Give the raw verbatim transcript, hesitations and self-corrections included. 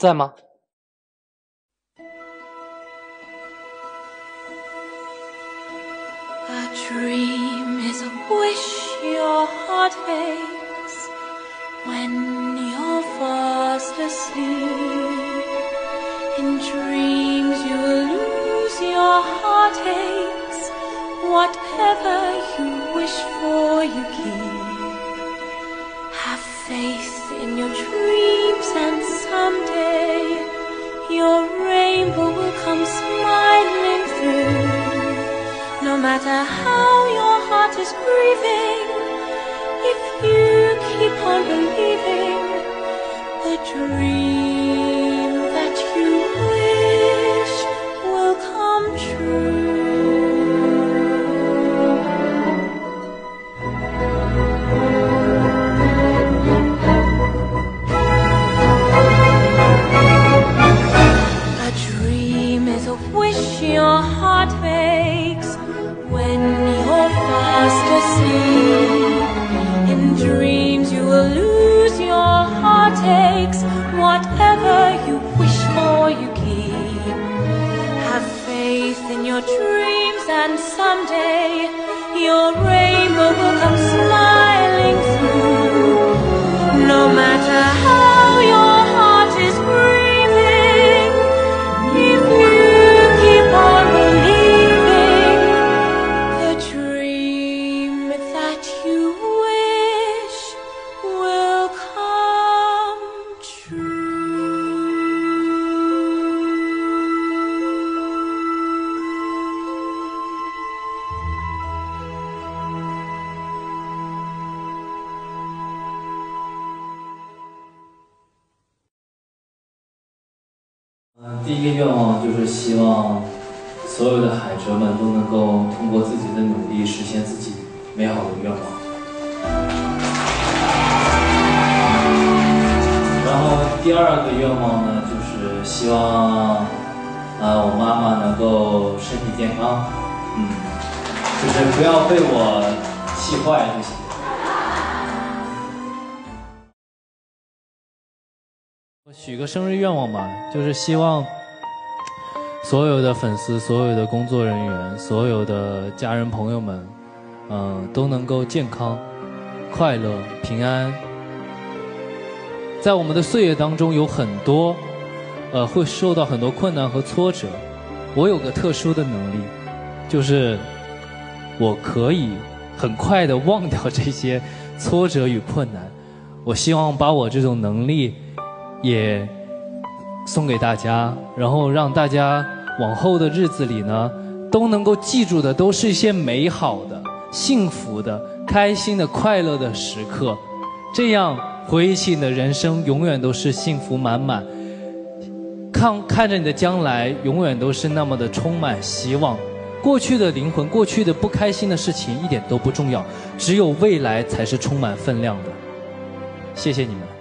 在吗？ A dream is a wish your heart makes when you're fast asleep. In dreams you will lose your heartaches. Whatever you wish for you keep. Have faith in your dreams and someday your rainbow will come smiling through. No matter how your heart is grieving, if you keep on believing, the dream that you wish will come true. A dream is a wish your heart makes when you're fast asleep. In dreams you will lose your heartaches. Whatever you wish for you keep. Have faith in your dreams and someday your rainbow will come smiling through. No matter how your heart is grieving, if you keep on believing, the dream that you wish will come true. 嗯，第一个愿望就是希望所有的海蜇们都能够通过自己的努力实现自己美好的愿望。然后第二个愿望呢，就是希望呃我妈妈能够身体健康，嗯，就是不要被我气坏就行。 许个生日愿望吧，就是希望所有的粉丝、所有的工作人员、所有的家人朋友们，嗯、呃，都能够健康、快乐、平安。在我们的岁月当中，有很多，呃，会受到很多困难和挫折。我有个特殊的能力，就是我可以很快的忘掉这些挫折与困难。我希望把我这种能力。 也送给大家，然后让大家往后的日子里呢，都能够记住的都是一些美好的、幸福的、开心的、快乐的时刻，这样回忆起你的人生，永远都是幸福满满。看看着你的将来，永远都是那么的充满希望。过去的灵魂，过去的不开心的事情一点都不重要，只有未来才是充满分量的。谢谢你们。